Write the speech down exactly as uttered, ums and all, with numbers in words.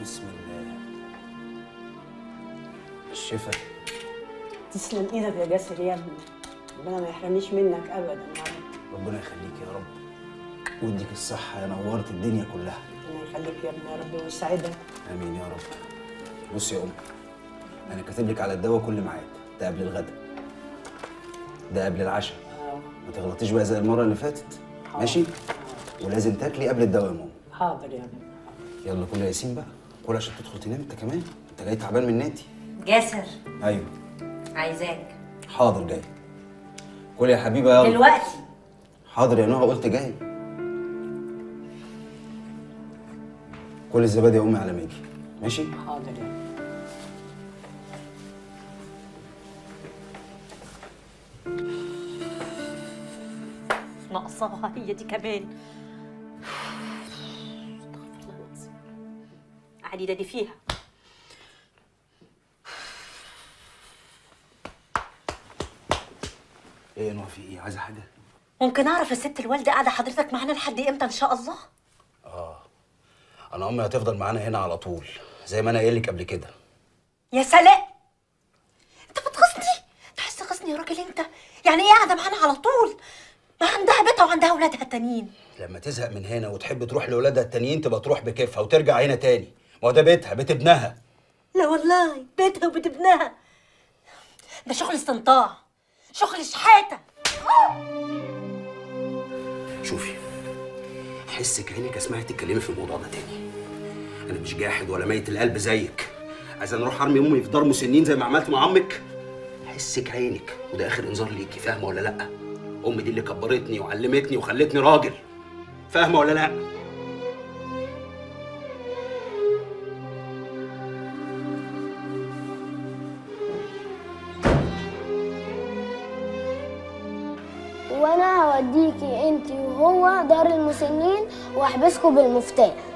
بسم الله. الشفا. تسلم ايدك يا جاسر يا ابني، ربنا ما يحرمنيش منك ابدا يا رب. ربنا يخليك يا رب ويديك الصحة، يا نورت الدنيا كلها. ربنا يخليك يا ابني يا رب ويسعدك. آمين يا رب. بصي يا أم، أنا كاتب لك على الدواء كل ميعاد، ده قبل الغدا، ده قبل العشاء. اه ما تغلطيش بقى زي المرة اللي فاتت، ماشي؟ ولازم تاكلي قبل الدواء يا ماما. حاضر يا ابني. يلا كل يا ياسين بقى، كل عشان تدخل تنام أنت كمان، أنت جاي تعبان من النادي. جاسر. أيوه. عايزاك. حاضر جاي. كل يا حبيبه يلا. دلوقتي. حاضر يا نهى، قلت جاي. كل الزبادي يا امي على ما اجي، ماشي؟ حاضر يا ابني. ناقصاها هي دي كمان. علي ده دي فيها. ايه يا نهى في ايه؟ عايزه حاجه؟ ممكن اعرف الست الوالده قاعده حضرتك معانا لحد امتى ان شاء الله؟ اه انا امي هتفضل معانا هنا على طول زي ما انا قايل لك قبل كده. يا سلام، انت بتغصني؟ انت عايز تغصني يا راجل انت؟ يعني ايه قاعده معانا على طول؟ ما عندها بيتها وعندها اولادها التانيين. لما تزهق من هنا وتحب تروح لاولادها التانيين تبقى تروح بكيفها وترجع هنا تاني، ما هو ده بيتها، بيت ابنها. لا والله بيتها وبيت ابنها ده شغل استنطاع، شغل شحاته. شوفي، حس كأنك اسمعي تتكلمي في الموضوع ده تاني. انا مش جاحد ولا ميت القلب زيك، عايز انا اروح ارمي امي في دار مسنين زي ما عملت مع عمك؟ حس كعينك، وده اخر انذار ليكي، فاهمه ولا لا؟ امي دي اللي كبرتني وعلمتني وخلتني راجل، فاهمه ولا لا؟ وانا هوديكي انتي وهو دار المسنين واحبسكوا بالمفتاح.